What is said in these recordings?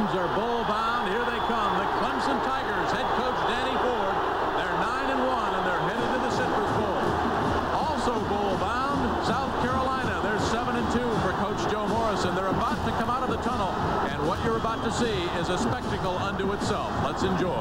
games are bowl bound. Here they come. The Clemson Tigers, head coach Danny Ford. They're 9-1 and they're headed to the Citrus Bowl. Also bowl bound, South Carolina. They're 7-2 for Coach Joe Morrison. They're about to come out of the tunnel, and what you're about to see is a spectacle unto itself. Let's enjoy.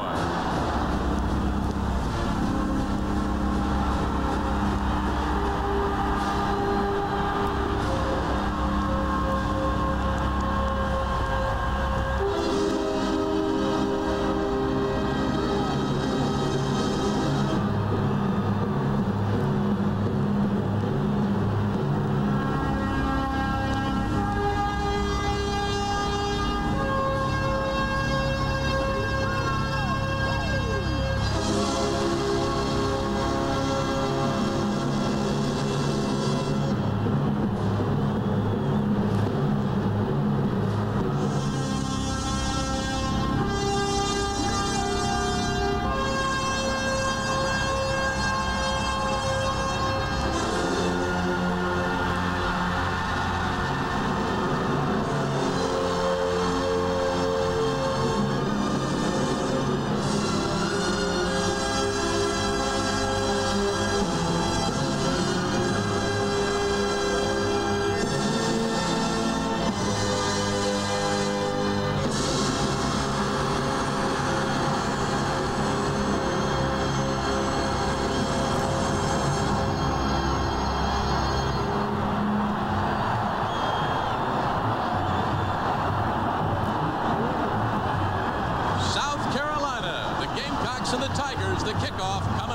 And the Tigers, the kickoff.